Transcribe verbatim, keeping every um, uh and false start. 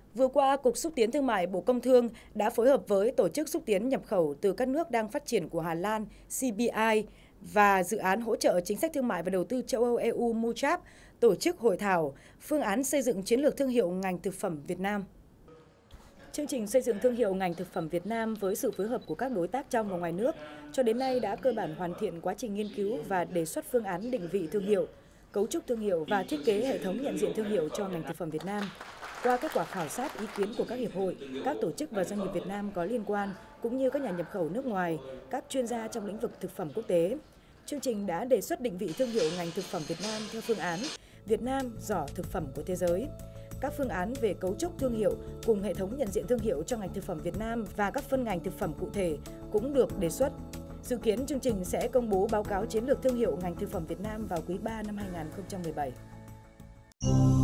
Vừa qua, Cục Xúc tiến Thương mại Bộ Công Thương đã phối hợp với Tổ chức Xúc tiến nhập khẩu từ các nước đang phát triển của Hà Lan C B I và Dự án Hỗ trợ Chính sách Thương mại và Đầu tư châu Âu E U M U C H A P tổ chức hội thảo phương án xây dựng chiến lược thương hiệu ngành thực phẩm Việt Nam. Chương trình xây dựng thương hiệu ngành thực phẩm Việt Nam với sự phối hợp của các đối tác trong và ngoài nước cho đến nay đã cơ bản hoàn thiện quá trình nghiên cứu và đề xuất phương án định vị thương hiệu, cấu trúc thương hiệu và thiết kế hệ thống nhận diện thương hiệu cho ngành thực phẩm Việt Nam. Qua kết quả khảo sát ý kiến của các hiệp hội, các tổ chức và doanh nghiệp Việt Nam có liên quan, cũng như các nhà nhập khẩu nước ngoài, các chuyên gia trong lĩnh vực thực phẩm quốc tế, chương trình đã đề xuất định vị thương hiệu ngành thực phẩm Việt Nam theo phương án Việt Nam giỏ thực phẩm của thế giới. Các phương án về cấu trúc thương hiệu cùng hệ thống nhận diện thương hiệu cho ngành thực phẩm Việt Nam và các phân ngành thực phẩm cụ thể cũng được đề xuất. Dự kiến chương trình sẽ công bố báo cáo chiến lược thương hiệu ngành thực phẩm Việt Nam vào quý ba năm hai nghìn không trăm mười bảy.